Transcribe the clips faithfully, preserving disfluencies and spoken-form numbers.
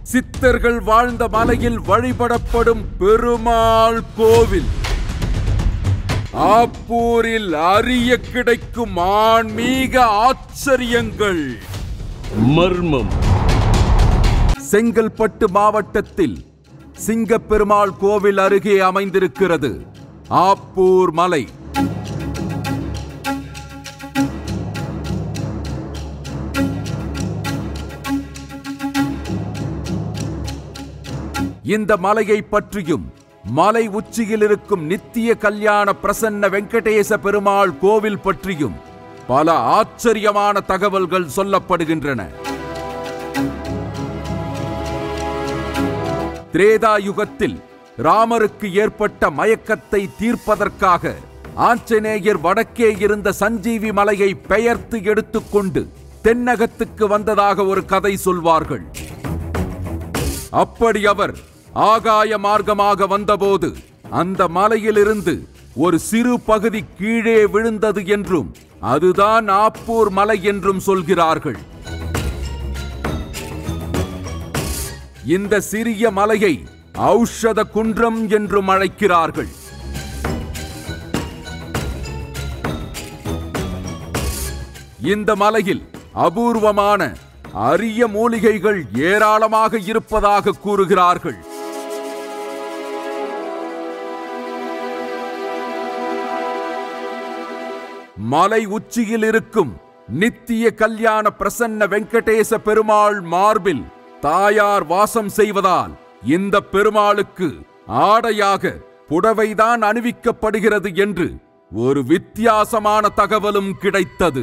சித்தர்கள் வாழ்ந்த மலையில் வழிபடப்படும் பெருமாள் கோவில். ஆப்பூரில் அறிய கிடைக்கும் ஆன்மீக ஆச்சரியங்கள். மர்மம். செங்கல்பட்டு மாவட்டத்தில் சிங்கப்பெருமாள் கோவில் அருகே அமைந்திருக்கிறது ஆப்பூர் மலை. இந்த மலையை பற்றியும் மலை உச்சியில் இருக்கும் நித்திய கல்யாண பிரசன்ன வெங்கடேச பெருமாள் கோவில் பற்றியும் பல ஆச்சரியமான தகவல்கள் சொல்லப்படுகின்றன. திரேதா யுகத்தில் ராமருக்கு ஏற்பட்ட மயக்கத்தை தீர்ப்பதற்காக ஆஞ்சநேயர் வடக்கே இருந்த சஞ்சீவி மலையை பெயர்த்து எடுத்துக்கொண்டு தென்னகத்துக்கு வந்ததாக ஒரு கதை சொல்வார்கள். அப்படி அவர் ஆகாய மார்க்கமாக வந்தபோது அந்த மலையிலிருந்து ஒரு சிறு பகுதி கீழே விழுந்தது என்றும் அதுதான் ஆப்பூர் மலை என்றும் சொல்கிறார்கள். இந்த சிறிய மலையை ஔஷத குன்றம் என்றும் அழைக்கிறார்கள். இந்த மலையில் அபூர்வமான அரிய மூலிகைகள் ஏராளமாக இருப்பதாக கூறுகிறார்கள். மலை உச்சியில் இருக்கும் நித்திய கல்யாண பிரசன்ன வெங்கடேச பெருமாள் மார்பில் தாயார் வாசம் செய்வதால் இந்த பெருமாளுக்கு ஆடையாக புடவைதான் அணிவிக்கப்படுகிறது என்று ஒரு வித்தியாசமான தகவலும் கிடைத்தது.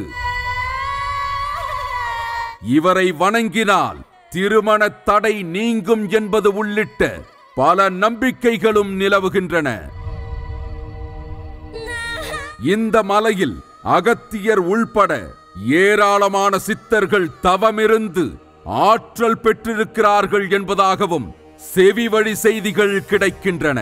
இவரை வணங்கினால் திருமண தடை நீங்கும் என்பது உள்ளிட்ட பல நம்பிக்கைகளும் நிலவுகின்றன. இந்த மலையில் அகத்தியர் உள்பட ஏராளமான சித்தர்கள் தவமிருந்து ஆற்றல் பெற்றிருக்கிறார்கள் என்பதாகவும் செவிவழி செய்திகள் கிடைக்கின்றன.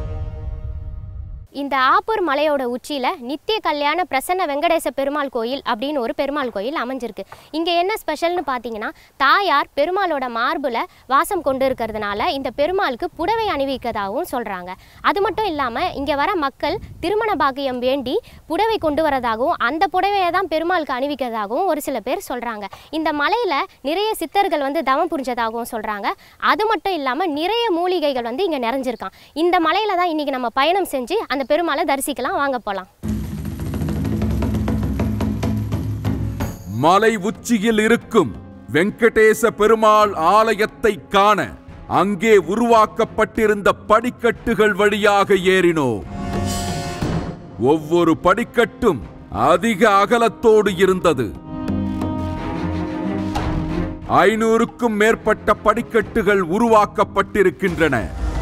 இந்த ஆப்பூர் மலையோட உச்சியில நித்திய கல்யாண பிரசன்ன வெங்கடேச பெருமாள் கோயில் அப்படின்னு ஒரு பெருமாள் கோயில் அமைஞ்சிருக்கு. இங்க என்ன ஸ்பெஷல்னு பார்த்தீங்கன்னா, தாயார் பெருமாளோட மார்புல வாசம் கொண்டு இருக்கிறதுனால இந்த பெருமாளுக்கு புடவை அணிவிக்கதாகவும் சொல்றாங்க. அது மட்டும் இல்லாம இங்க வர மக்கள் திருமண பாக்கியம் வேண்டி புடவை கொண்டு வரதாகவும் அந்த புடவையை தான் பெருமாளுக்கு அணிவிக்கிறதாகவும் ஒரு சில பேர் சொல்றாங்க. இந்த மலையில நிறைய சித்தர்கள் வந்து தவம் புரிஞ்சதாகவும் சொல்றாங்க. அது மட்டும் இல்லாம நிறைய மூலிகைகள் வந்து இங்க நிறைஞ்சிருக்கான். இந்த மலையில தான் இன்னைக்கு நம்ம பயணம் செஞ்சு அந்த பெருமாளை தரிசிக்கலாம். வாங்க போலாம். மலை உச்சியில் இருக்கும் வெங்கடேச பெருமாள் ஆலயத்தை காண அங்கே உருவாக்கப்பட்டிருந்த படிக்கட்டுகள் வழியாக ஏறினோம். ஒவ்வொரு படிக்கட்டும் அதிக அகலத்தோடு இருந்தது. ஐநூறுக்கும் மேற்பட்ட படிக்கட்டுகள் உருவாக்கப்பட்டிருக்கின்றன.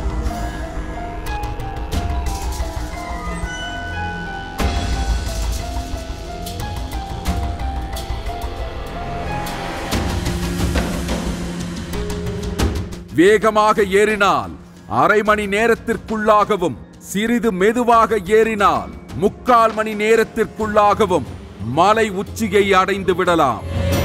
வேகமாக ஏறினால் அரை மணி நேரத்திற்குள்ளாகவும் சிறிது மெதுவாக ஏறினால் முக்கால் மணி நேரத்திற்குள்ளாகவும் மலை உச்சியை அடைந்து விடலாம்.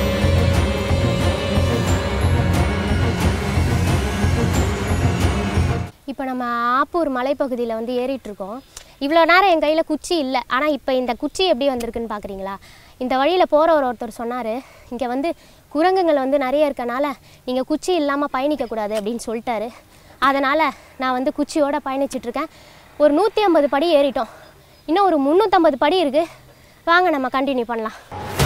இப்போ நம்ம ஆப்பூர் மலைப்பகுதியில் வந்து ஏறிட்டு இருக்கோம். இவ்வளோ நேரம் என் கையில் குச்சி இல்லை, ஆனால் இப்போ இந்த குச்சி எப்படி வந்திருக்குன்னு பார்க்குறீங்களா? இந்த வழியில் போகிறவர் ஒருத்தர் சொன்னார், இங்கே வந்து குரங்குகள் வந்து நிறைய இருக்கனால நீங்கள் குச்சி இல்லாமல் பயணிக்கக்கூடாது அப்படின்னு சொல்லிட்டாரு. அதனால் நான் வந்து குச்சியோடு பயணிச்சிட்ருக்கேன். ஒரு நூற்றி ஐம்பது படி ஏறிட்டோம். இன்னும் ஒரு முந்நூற்றம்பது படி இருக்குது. வாங்க நம்ம கண்டினியூ பண்ணலாம்.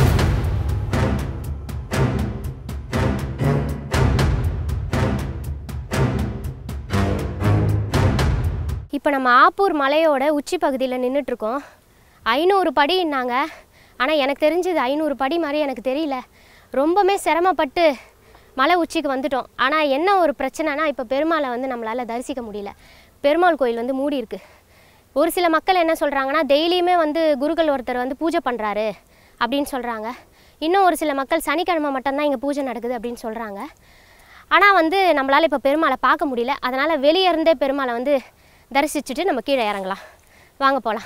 இப்போ நம்ம ஆப்பூர் மலையோட உச்சி பகுதியில் நின்றுட்டுருக்கோம். ஐநூறு படின்னாங்க, ஆனால் எனக்கு தெரிஞ்சது ஐநூறு படி மாதிரி எனக்கு தெரியல. ரொம்பவே சிரமப்பட்டு மலை உச்சிக்கு வந்துட்டோம். ஆனால் என்ன ஒரு பிரச்சனைனா, இப்போ பெருமாளை வந்து நம்மளால் தரிசிக்க முடியல. பெருமாள் கோயில் வந்து மூடி இருக்குது. ஒரு சில மக்கள் என்ன சொல்கிறாங்கன்னா, டெய்லியுமே வந்து குருக்கள் ஒருத்தர் வந்து பூஜை பண்ணுறாரு அப்படின்னு சொல்கிறாங்க. இன்னும் ஒரு சில மக்கள் சனிக்கிழமை மட்டும்தான் இங்கே பூஜை நடக்குது அப்படின்னு சொல்கிறாங்க. ஆனால் வந்து நம்மளால் இப்போ பெருமாளை பார்க்க முடியல. அதனால் வெளியே இருந்தே பெருமாளை வந்து தரிசிச்சுட்டு நம்ம கீழே இறங்கலாம். வாங்க போகலாம்.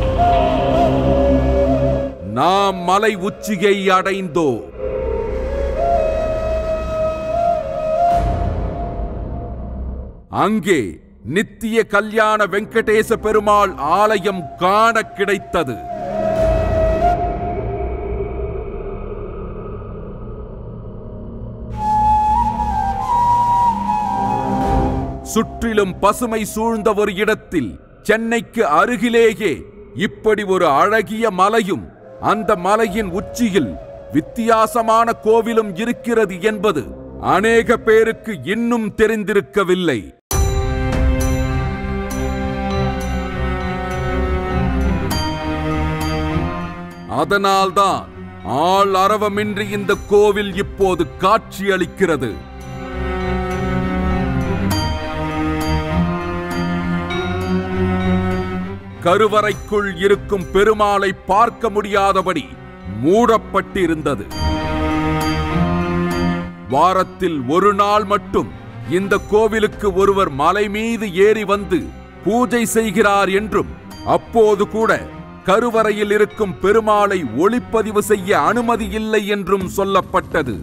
நாம் மலை உச்சியை அடைந்தோம். அங்கே நித்திய கல்யாண வெங்கடேச பெருமாள் ஆலயம் காண கிடைத்தது. சுற்றிலும் பசுமை சூழ்ந்த ஒரு இடத்தில் சென்னைக்கு அருகிலேயே இப்படி ஒரு அழகிய மலையும் அந்த மலையின் உச்சியில் வித்தியாசமான கோவிலும் இருக்கிறது என்பது அநேக பேருக்கு இன்னும் தெரிந்திருக்கவில்லை. அதனால்தான் ஆள் அரவமின்றி இந்த கோவில் இப்போது காட்சியளிக்கிறது. கருவறைக்குள் இருக்கும் பெருமாளை பார்க்க முடியாதபடி மூடப்பட்டிருந்தது. வாரத்தில் ஒரு நாள் மட்டும் இந்த கோவிலுக்கு ஒருவர் மலை மீது ஏறி வந்து பூஜை செய்கிறார் என்றும் அப்போது கூட கருவறையில் இருக்கும் பெருமாளை ஒளிப்பதிவு செய்ய அனுமதி இல்லை என்றும் சொல்லப்பட்டது.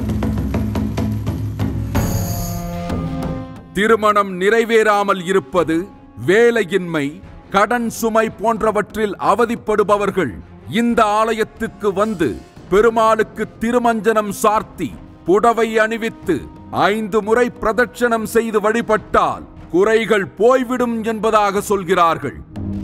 திருமணம் நிறைவேறாமல் இருப்பது, வேலையின்மை, கடன் சுமை போன்றவற்றில் அவதிப்படுபவர்கள் இந்த ஆலயத்துக்கு வந்து பெருமாளுக்கு திருமஞ்சனம் சார்த்தி புடவை அணிவித்து ஐந்து முறை பிரதட்சணம் செய்து வழிபட்டால் குறைகள் போய்விடும் என்பதாக சொல்கிறார்கள்.